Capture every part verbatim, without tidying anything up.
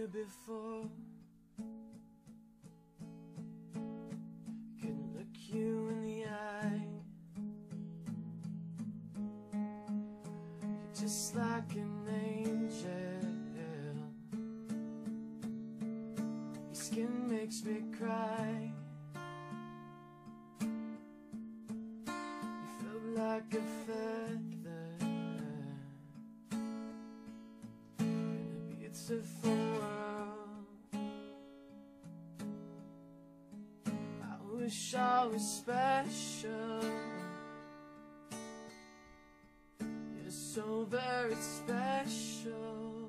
you before. Couldn't look you in the eye. You're just like an angel. Your skin makes me cry. You feel like a feather in a beautiful world. I wish I was special. You're so very special.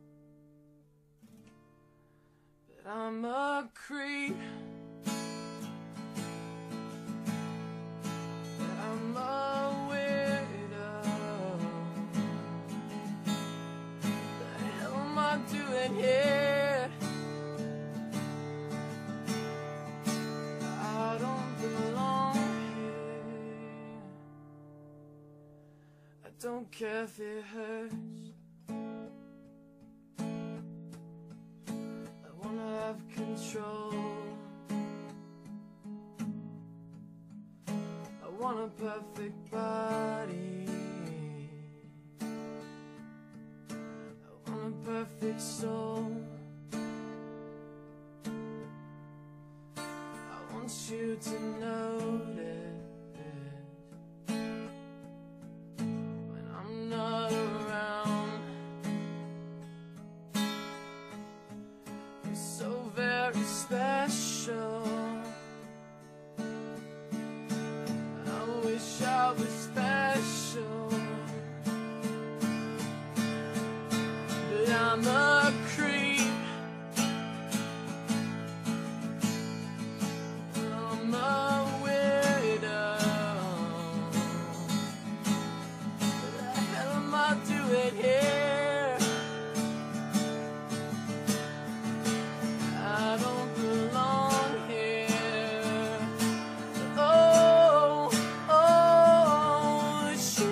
But I'm a creep. But I'm a weirdo. The hell am I doing here? I don't belong here. I don't care if it hurts. I wanna have control. I want a perfect body. I want a perfect soul. I want you to notice when I'm not around. You're so very special. I wish I was special. But I'm a creep. I'm a weirdo. What the hell am I doing here? I don't belong here. Oh, oh, she's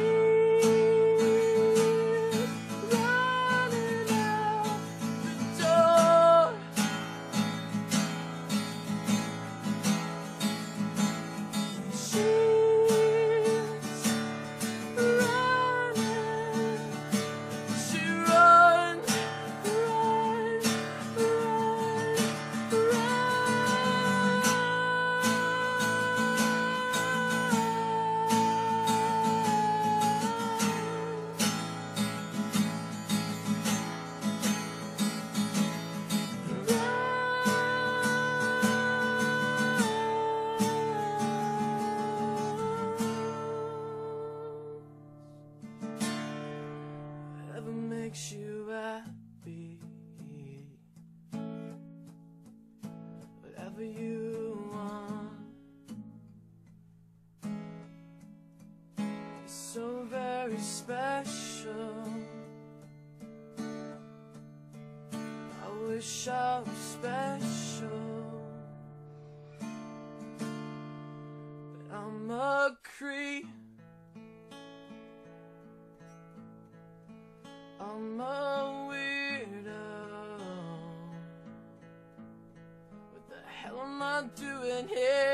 running out the door. She's running. She run, run, run. Whatever makes you happy, whatever you want. You're so very special. I wish I was special. But I'm a creep. I'm a weirdo. What the hell am I doing here?